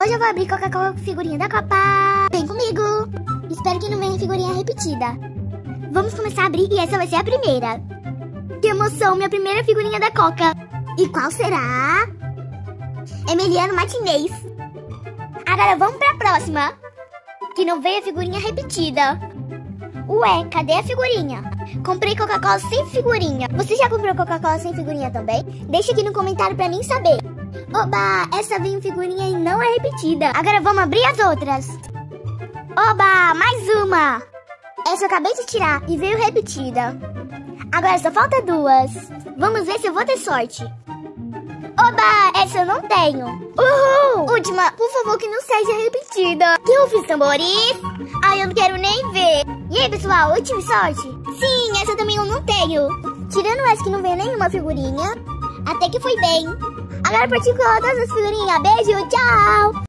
Hoje eu vou abrir Coca-Cola com figurinha da Copa. Vem comigo. Espero que não venha figurinha repetida. Vamos começar a abrir e essa vai ser a primeira. Que emoção, minha primeira figurinha da Coca. E qual será? Emiliano Martinez. Agora vamos pra próxima. Que não veio a figurinha repetida. Ué, cadê a figurinha? Comprei Coca-Cola sem figurinha. Você já comprou Coca-Cola sem figurinha também? Deixa aqui no comentário pra mim saber. Oba, essa veio figurinha e não é repetida. Agora vamos abrir as outras. Oba, mais uma. Essa eu acabei de tirar e veio repetida. Agora só falta duas. Vamos ver se eu vou ter sorte. Oba, essa eu não tenho. Uhul! Última, por favor que não seja repetida. Que eu fiz, tambores? Ai, eu não quero nem ver. E aí, pessoal, eu tive sorte? Sim, essa também eu não tenho. Tirando essa que não veio nenhuma figurinha, até que foi bem. Agora partiu com todas as figurinhas. Beijo, tchau!